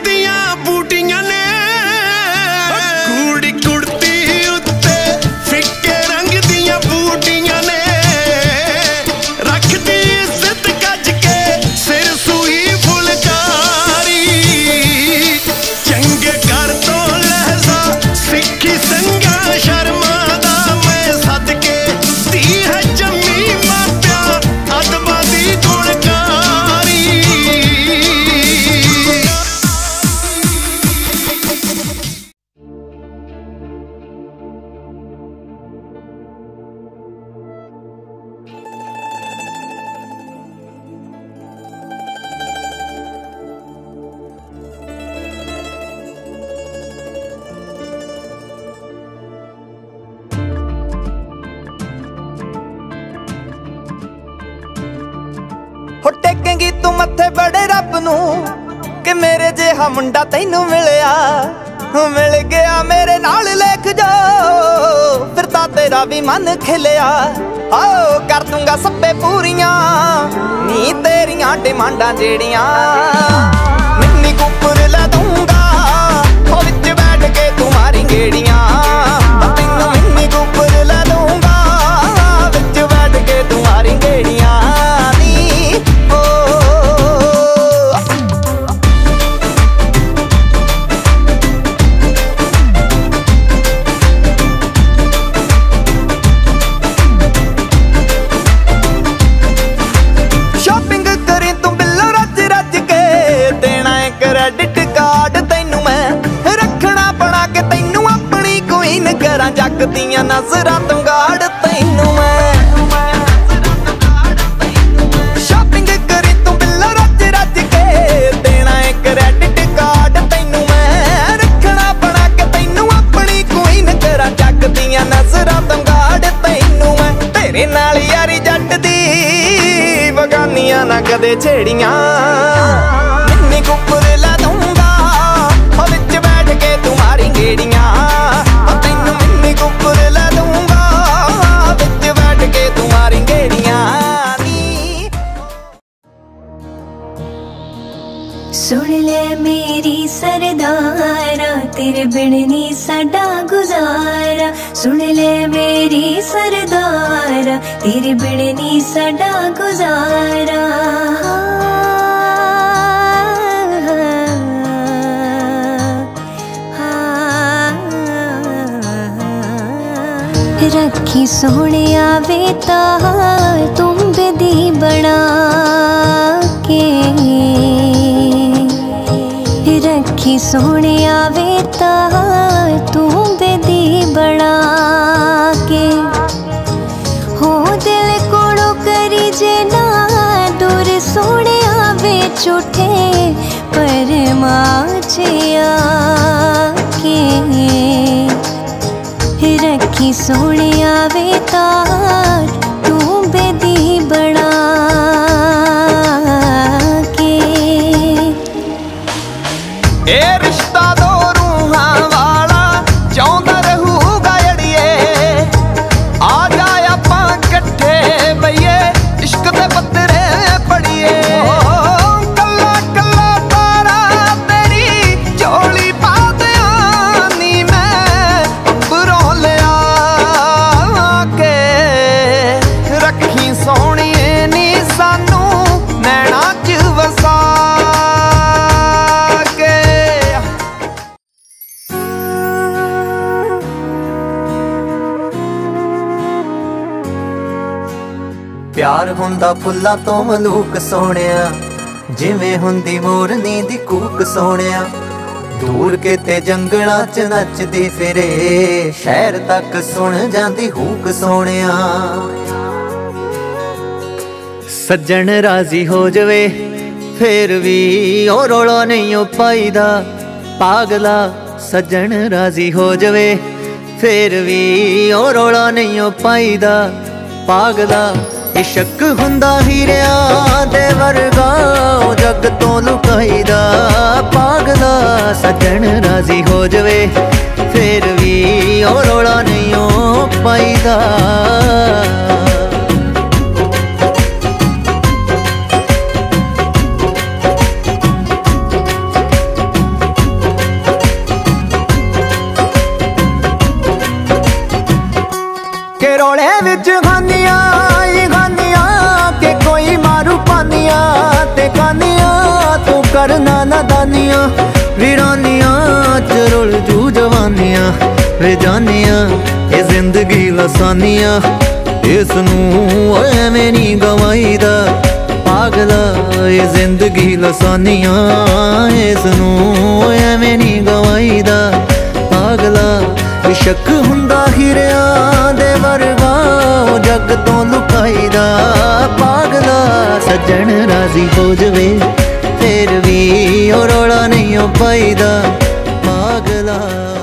दिया बूटियां ने कूड़ी कुड़ती उत्ते फिक्के रंग दिया बूटियां ने रख दी इज्जत गज के सिर सूई फुलकारी चंगे कर तो लहजा सिक्खी संगा शर्मा दा मैं सदके धी है जम्मी माप्या अदबा दी गुणकारी हो टेकेंगी तू मत्थे बड़े रब नू कि मेरे जेहा मुंडा तैनू मिलिया मिल गया मेरे नाल लेख जो फिर ता तेरा भी मन खिलिया आओ कर दूंगा सब्बे पूरियां नी तेरियां डिमांडां जेड़ियां मिन्नी कुपर ला दूंगा हो विच बैठ के तुम्हारी गेड़ियां तैनू मिन्नी कुपर ला दूंगा विच बैठ के तुम्हारी गेड़ियां क्रेडिट कार्ड तैनू मैं रखना बना के तैनू अपनी क्वीन करा जग दियां नजरां तो गाड़ तैनू मैं शॉपिंग करी तू बिल रज रज के देना है क्रेडिट कार्ड तैनू मैं रखना बना के तैनू अपनी क्वीन करा जग दियां नजरां तो गाड़ तैनू मैं तेरे नाल यारी जट दी बगानियां ना कदे छेड़ियां कुपर ला दूंगा हो विच बैठ के तुम्हारी गेड़ियां तैनू मिन्नी कुपर ला दूंगा विच बैठ के तुम्हारी गेड़ियां सुन ले मेरी सरदारा तेरे बिन नी साडा गुजारा सुन ले मेरी सरदारा तेरे बिन नी साडा गुजारा रखी सोने आवे तुम बेदी बना के रखी सोने आवे तुम बेदी बना के हो दिल कोड़ो करी जे ना दूर सोने आवे झूठे पर माचिया के रखी सोने आवे तू बेदी बना के ए रिश्ता दो रूहां वाला चाहुंदा रहूगा अड़िए आ जाए आपां कट्ठे बईए इश्क दे पत्तरे पढ़िए कल्ला कल्ला तारा तेरी झोली पा दियां नी मैं अंबरों ले आके रखी सोहणिए नी सानू नैना च वसा प्यार हुंदा फुल्ला तो मलूक सोहणिया जिवें हुंदी मोरनी दी कूक सोहणिया दूर किते जंगलां च नचदी फिरे शहर तक सुन जांदी हूक सोहणिया सज्जन राजी हो जवे फिर भी ओ रोला नहीं ओ पाईदा पागला सज्जन राजी हो जवे फिर भी ओ रोला नहीं ओ पाईदा पागला इश्क हुंदा हीरियां दे वर्गा जग तो लुकाईदा पागला सज्जन राजी हो जवे फिर भी ओ रोला नहीं ओ पाईदा करना नादानियां वीरानियां च रुल जू जवानियां वे जानियां ये जिंदगी लसानियां इसनूं एवें नहीं गवाईदा पागला ये जिंदगी लसानियां इसनूं एवें नहीं गवाईदा पागला शक हुंदा हीरियां दे वर्गा जग तो लुकाईदा पागला सज्जन राजी हो जवे फिर भी ओ रौला नहीं हो पाईदा पागला।